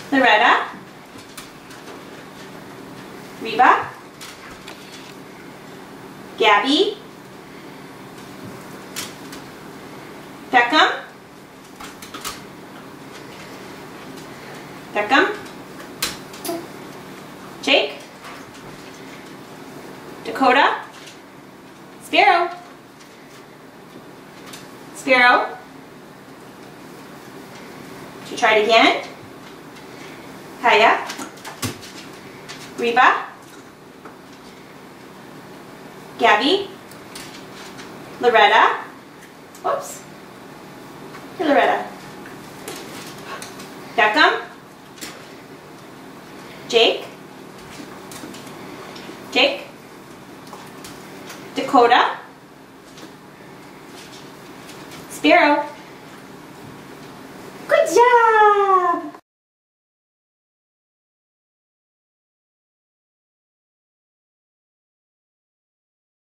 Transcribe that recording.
Loretta, Reba, Gabby, Beckham, Jake, Dakota, Sparrow, Should we try it again? Kaya, Reba, Gabby, Loretta, whoops, here Loretta, Beckham, Jake, Dakota, Sparrow,